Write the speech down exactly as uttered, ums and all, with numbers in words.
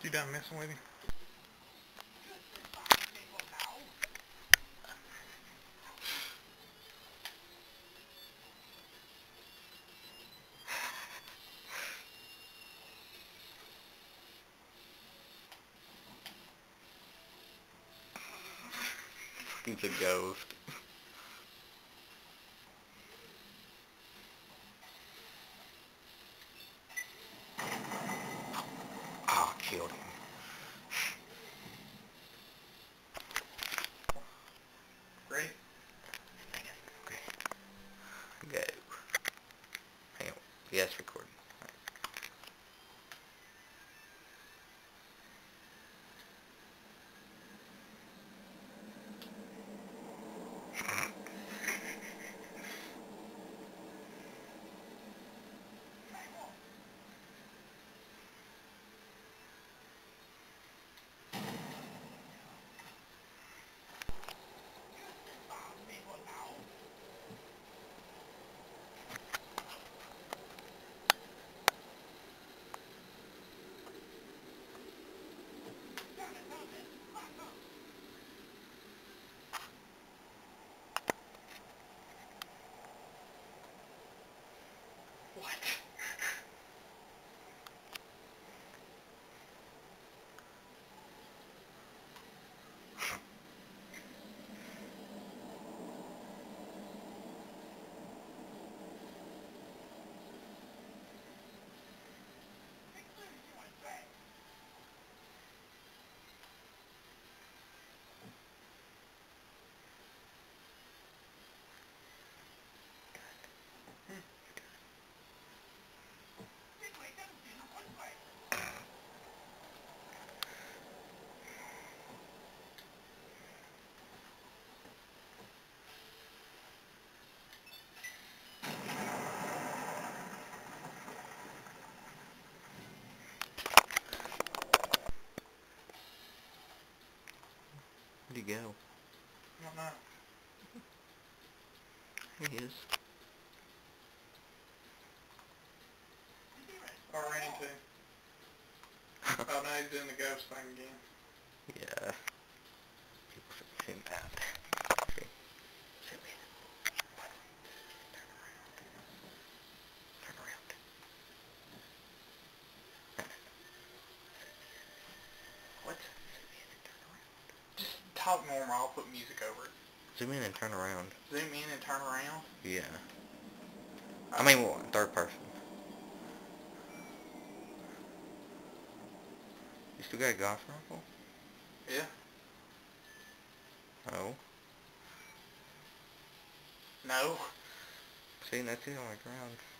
You done messing with him? He's a ghost. Oh, I killed him. Ready? Okay. Go. Hang on. Yes, recording. What? Where'd he go? I don't know. There he is. I ran into him. Oh, now he's doing the ghost thing again. Yeah. People should see that. Okay. Zoom in. Turn around. Turn around. What? Zoom in and turn around. Just talk normal. I'll put music over it. Zoom in and turn around. Zoom in and turn around? Yeah. I mean, well, third person. You still got a golf rifle? Yeah. Oh. No. See, that's it on the ground.